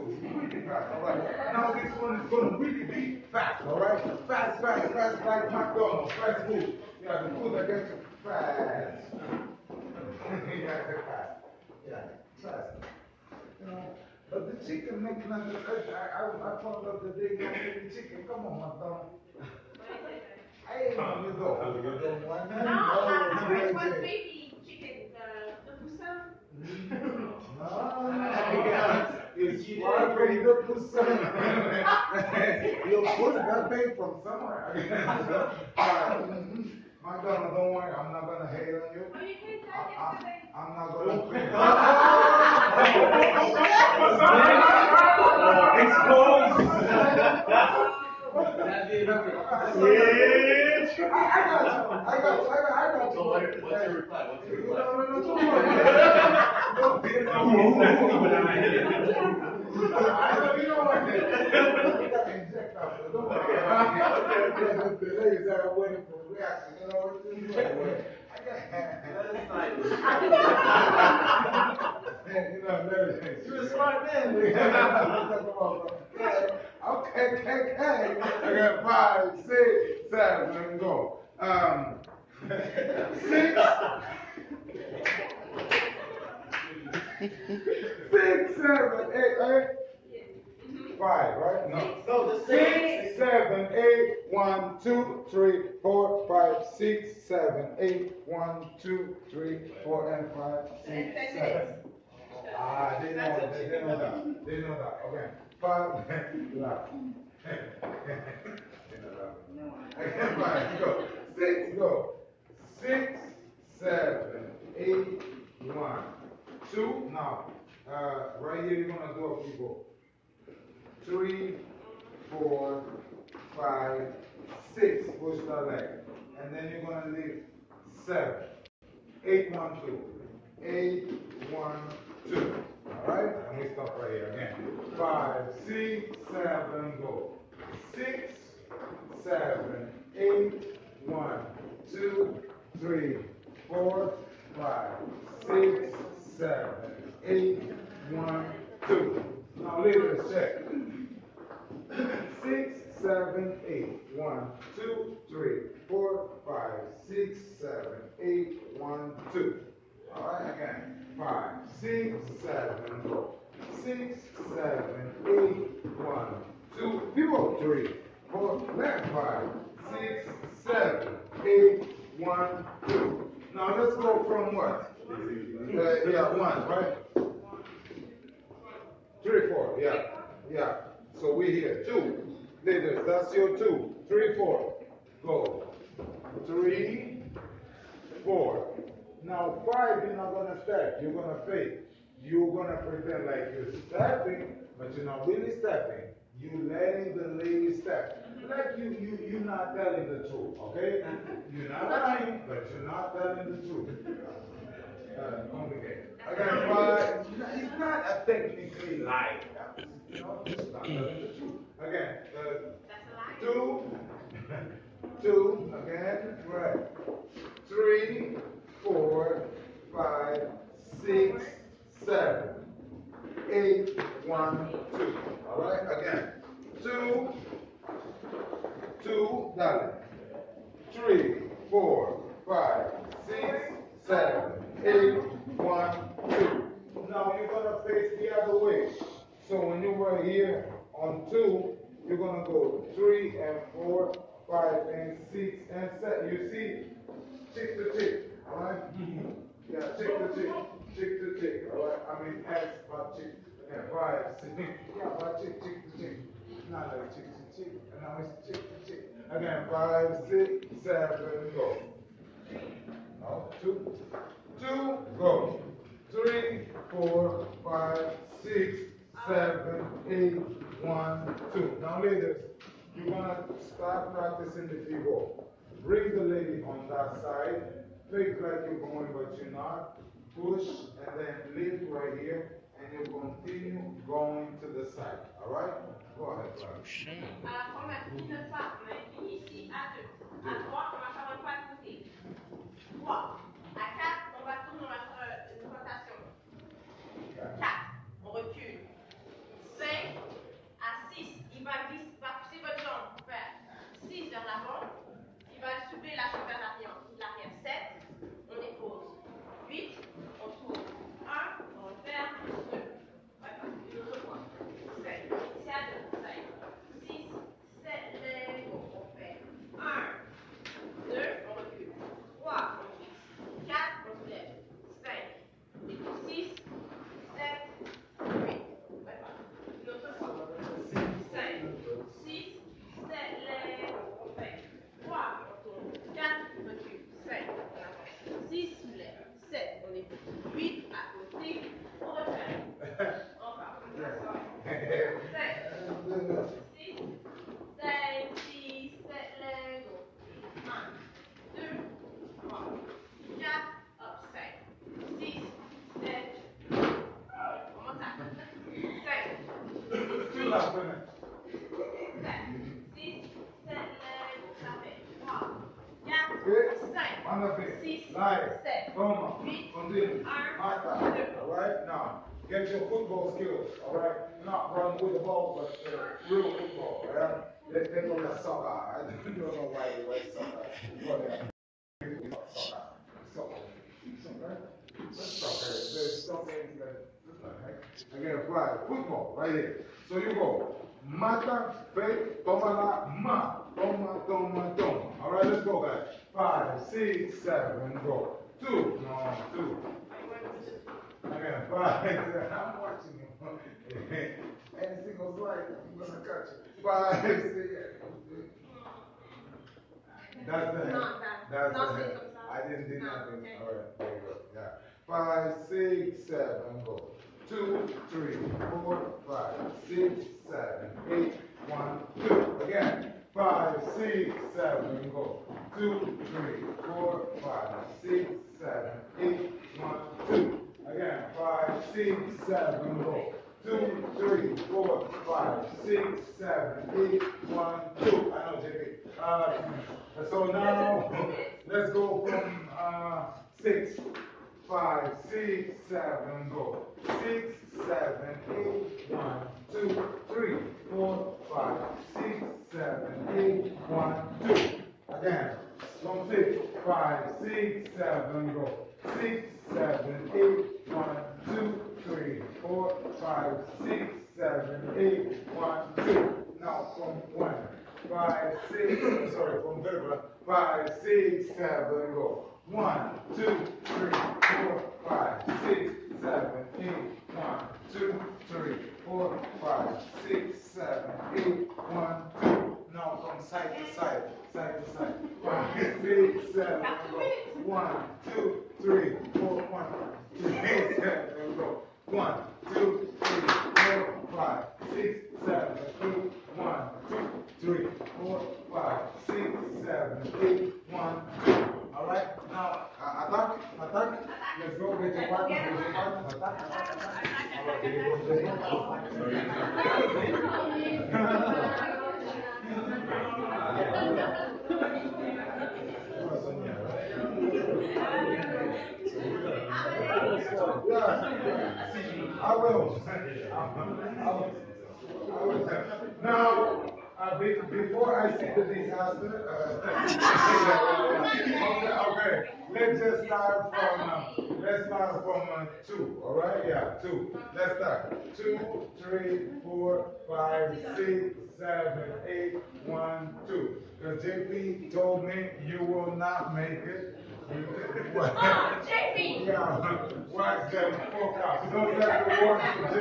Really fast, all right? Now this one is going to really be fast, all right? Fast, fast, fast, like McDonald's, fast food. Yeah, the food that gets you fast. Yeah, fast. Yeah, fast. You know, but the chicken makes nothing. I found out that they don't make the chicken. Come on, McDonald's. Hey, you don't want that? No, it was baby chicken, the poussin. No, it's far from the poussin. You'll put that thing from somewhere. McDonald, don't worry, I'm not going to hate on you. Oh, you came down yesterday. I'm not going to clean I got you. So what's your reply? You know what? The ladies are waiting for reaction. You know what? You're a smart man. Okay. I got 5, 6, 7, go. 6, 7, 8, 5, right? No, the 6, 7, 8, 1, 2, 3, 4, 5, 6, 7, 8, 1, 2, 3, 4, and 5, 6, 7. They know that. Okay. 5, laugh. Again, 5, go. 6, go. 6, 7, 8, 1, 2. Now, right here, you're going to do a people. 3, 4, 5, 6. Push the leg. And then you're going to leave 7. 8, 1, 2. 8, 1, 2. Alright? And we stop right here again. 5, 6, 7, go. 6, 7, 8, 1, 2, 3, 4, 5, 6, 7, 8, 1, 2. Now leaders, check. 6, 7, 8. 1, 2, 3, 4, 5, 6, 7, 8, 1, 2. Alright, again. 5, 6, 7, go. 6, 7, 8, 1, 2, people. 3, 4, left 5, 6, 7, 8, 1, 2. Now let's go from what? 1, right? 3, 4, yeah. So we here. 2. Leaders, that's your 2. 3, 4. Go. 3, 4. Now 5, you're not going to step. You're going to fake. You're going to pretend like you're stepping, but you're not really stepping. You're letting the lady step. Like you're not telling the truth, okay? You're not lying, but you're not telling the truth. Complicated. Again, 5, it's not a technically lie. You know, it's not telling the truth. Again, 2, 2, again, right. 3, 4, 5, 6, 7, 8, 1, 2. Alright, again. 2, 2, darling. 3, 4, 5, 6, 7, 8, 1, 2. Now you're going to face the other way. So when you were here on 2, you're going to go 3 and 4, 5 and 6 and 7. You see? Chick to chick. Alright? Yeah, chick to chick. Chick to chick. Alright? I mean, X about chick. Yeah, 5, 6. Yeah, about chick to chick. Not like chick to chick. And now it's chick to chick. Again, 5, 6, 7, go. No, 2. 2, go. 3, 4, 5, 6, 7, 8, 1, 2. Now, ladies, you're going to start practicing the figure. Bring the lady on that side. Fake like you're going, but you're not. Push and then lift right here. And you continue going to the side. Alright? Go ahead, Clara. On a fini une fois, on a fini ici à 2. À 3, on va faire un pas de côté. 3. À 4, on va tourner, on va faire une rotation. 4, on recule. 5, Fix. 5, On the feet. 6, Like. 7, Toma. 8, Continue. 1, Mata. 2. Alright? Now, get your football skills. Alright? Not run with the ball, but real football. Alright? They know that soccer. I don't know why they like soccer. But soccer. Soccer. Soccer. There's something that. Again, fly. Football. Right here. So you go. Mata, fe, toma la, ma. Toma, toma, toma. Alright, let's go, guys. 5, 6, 7, go. 2. No, 2. Again, 5, 6, I'm watching you. Any single slide, I'm going to cut you. 5, 6, That's the head. That's the head. I didn't do nothing. Alright, there you go. Yeah. 5, 6, 7, go. 2, 3, 4, 5, 6, 7, 8, 1, 2. Again. 5, 6, 7, go. 2, 3, 4, 5, 6, 7, 8, 1, 2. Again. 5, 6, 7, go. 2, 3, 4, 5, 6, 7, 8, 1, 2. I know, JP. So now, let's go from 6. 5, 6, 7, go. 6, 7, 8, 1, 2, 3, 4, 5, 6, 7, 8, 1, 2. Again, from 6, 5, 6, 7, go. 6, 7, 8, 1, 2, 3, 4, 5, 6, 7, 8, 1, 2. Now from 1, 5, 6, sorry, from vertebra. 5, 6, 7, go. 1, 2, 3, 4, 5, 6, 7, 8, 1, 2, 3, 4, 5, 6, 7, 8, 1, 2. Now from side to side, side to side. 5, 6, 7, go. 1, 2, 3, 4, 1, 2, 7, go. 1, 2, 3, 4, 5, 6, 7, 8, 1, 2, 3, 4, 5, 6, 7, 8, 1, 2. Alright, now attack. Let's go with your partner. Attack. I will. Now, before I see the disaster, okay. Let's just start from 2, all right? Yeah, 2. Let's start. 2, 3, 4, 5, 6, 7, 8, 1, 2. Because JP told me you will not make it. JP! Yeah, watch them forecast. Don't let the words from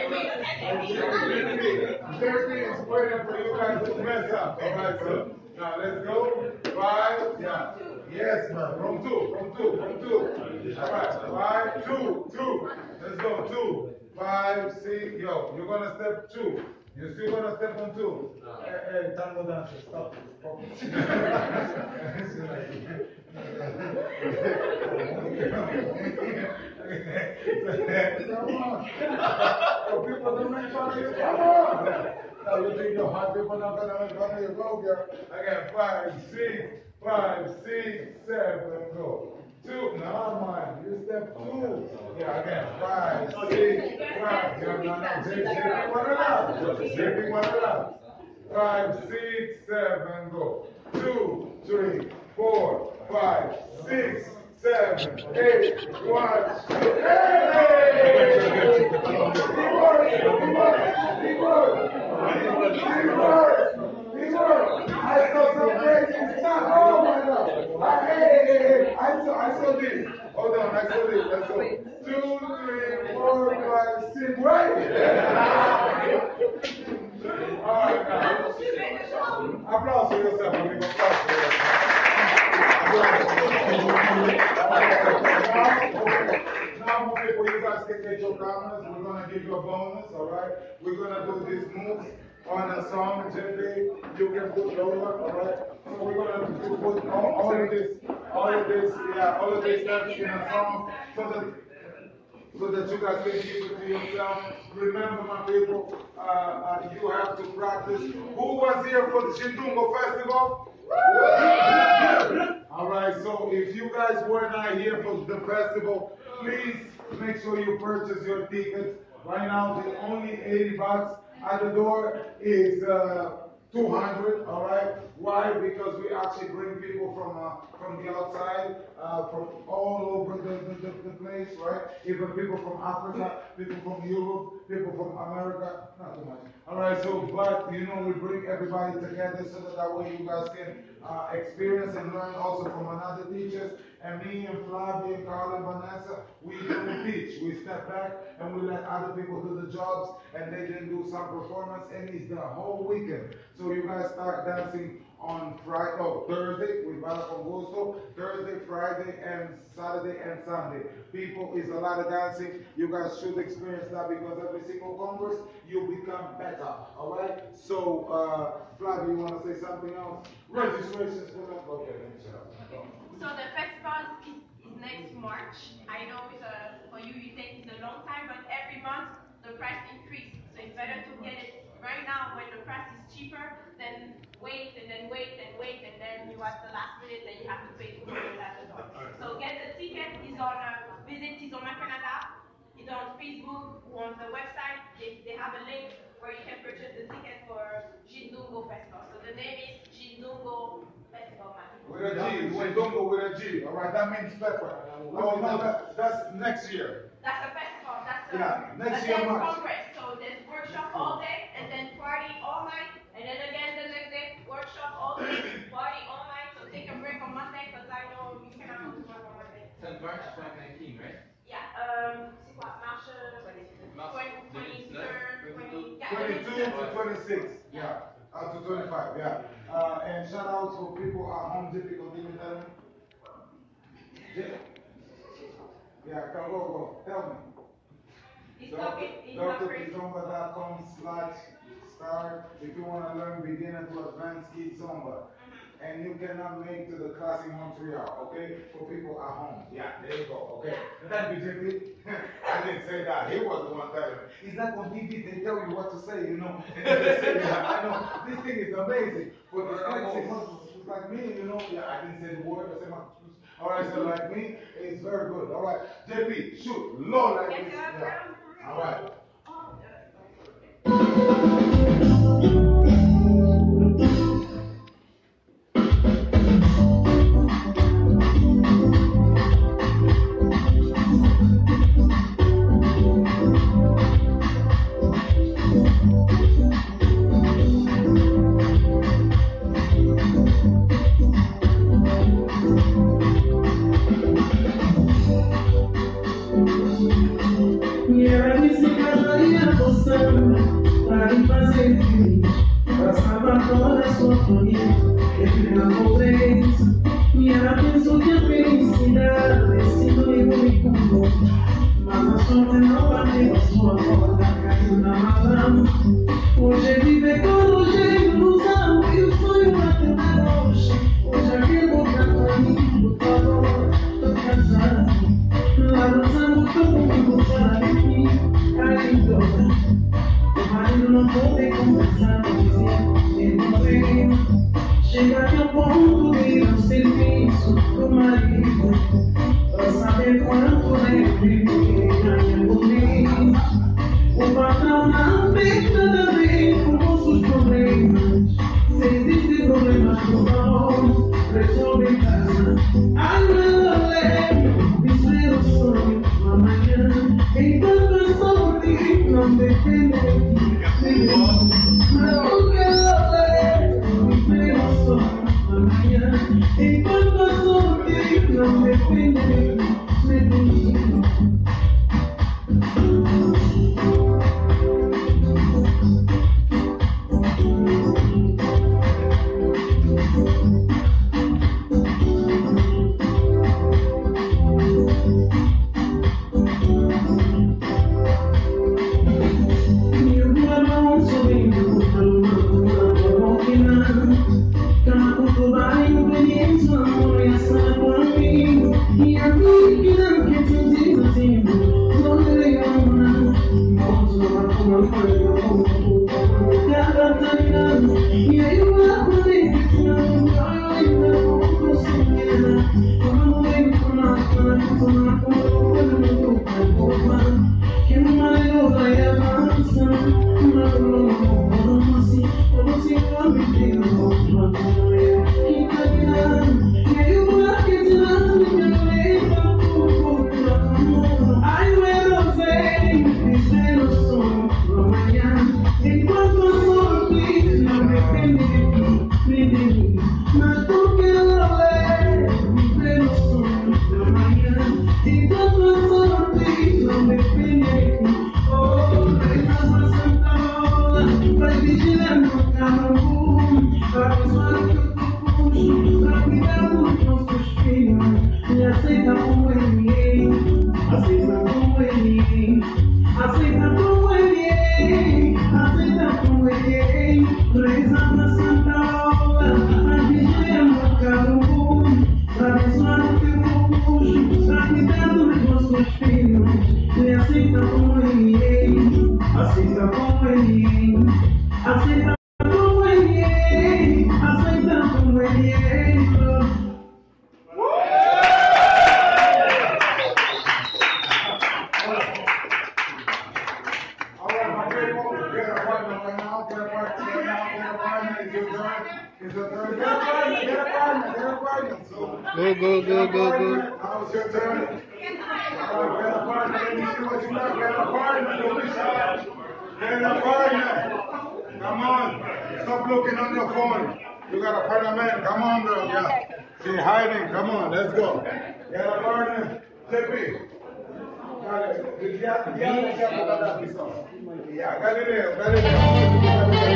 JP is waiting for you guys to mess up. All right, so now let's go. 5, yeah. Yes, man. From 2. All right, 5, 2. Let's go, 2, 5, 6. Yo, you're going to step 2. You're still going to step on 2. Hey, tango dancer, stop. Come on. So people don't make fun of you. Come on. Now you think your hot people not going to make fun of you. Go, girl. Again, 5, 6, 7, go. 2. No, man. You step 2. Yeah, again. 5, 6, 5. No. JP one allowed. 5, 6, 7, go. 2, 3, 4, 5, 6, 7, 8, 1, 2. Hey! I saw some crazy stuff. Oh my God. Hey. I saw this. Hold on, I saw this. I saw 2, 3, 4, 5, 6. Right? Alright, now. Applause for yourself, amigo. Applause for yourself. Now, people, you guys can take your cameras. We're going to give you a bonus, alright? We're going to do these moves on a song. Gently, you can put lower, alright? So we're going to put all of this steps in a song so that you guys can keep it to yourself. Remember, my people, you have to practice. Who was here for the Chindungo Festival? All right. so if you guys were not here for the festival, please make sure you purchase your tickets. Right now, the only 80 bucks at the door is 200, all right? Why? Because we actually bring people from the outside, from all over the place, right? Even people from Africa, people from Europe, people from America, not too much. All right, so, but, you know, we bring everybody together so that way you guys can experience and learn also from another teachers. And me and Flavia and Carla and Vanessa, we don't teach. We step back and we let other people do the jobs, and they then do some performance, and it's the whole weekend. So you guys start dancing on Thursday with Bala Congosto, Thursday, Friday, and Saturday and Sunday. People, is a lot of dancing. You guys should experience that because every single Congress, you become better. All right? So, Flavia, you want to say something else? Registrations for that? Okay, let me shut up. So the festival is next March. I know for you, you think it's a long time, but every month the price increases. So it's better to get it right now when the price is cheaper than wait and then wait and wait, and then you at the last minute and you have to pay $200 at the door. So get the ticket. Is on visit Tizoma Canada. It's on Facebook, on the website. They have a link where you can purchase the ticket for Jindungo Festival. So the name is Jindungo Festival. With a G, Jindungo with a G. All right, that means pepper. Oh no, that's next year. That's a festival. That's next year March. Congress. So there's workshop all day and then party all night, and then again the next day workshop all day, party all night. So take a break on Monday because I know you cannot go to work on Monday. It's March 2019, right? Yeah. C'est quoi? March 23rd, 22 to 26. Yeah. Up to 25. Yeah. And shout out for people at home. Difficulty with them. Yeah, go. Tell me. It's okay. DrKizomba.com/start if you want to learn beginner to advanced Kizomba. And you cannot make to the class in Montreal, okay? For people at home. Yeah, there you go, okay? Thank you, JP. I didn't say that. He was the one telling me. It's like on TV, they tell you what to say, you know? And they say that. I know. This thing is amazing. For dyslexic, like me, you know? Yeah, I didn't say the word. I said my. All right, so like me, it's very good. All right, JP, shoot. Low like this. Yeah. All right. You're Aceita como ele é, aceita como ele é, aceita como ele é, aceita como ele é. Go. Now it's your turn. Get a partner. Let me see what you got. Get a partner. Don't be shy. Get a partner. Come on. Stop looking on your phone. You got a partner, man. Come on, girl. Yeah. See, hiding. Come on. Let's go. Get a partner. JP. Yeah, Galileo.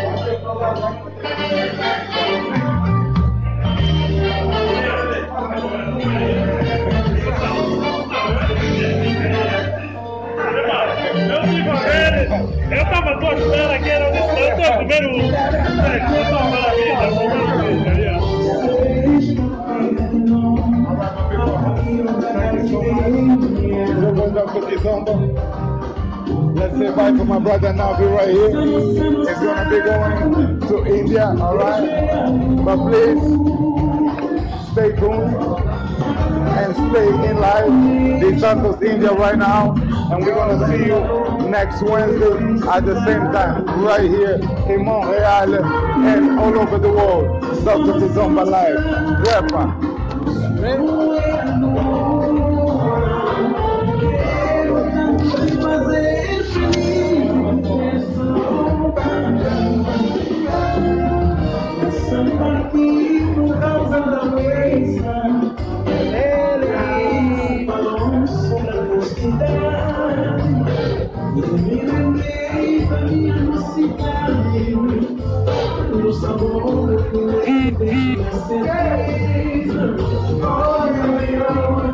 Eu tava torcendo aqui, eu tô comendo uma maravilha, ali, ó. Let's say bye to my brother now, be right here. He's gonna be going to India, alright? But please, stay tuned and stay in live. The Santos India right now, and we're gonna see you next Wednesday at the same time, right here in Montreal and all over the world. Santos is on my live. Wepa. Oh,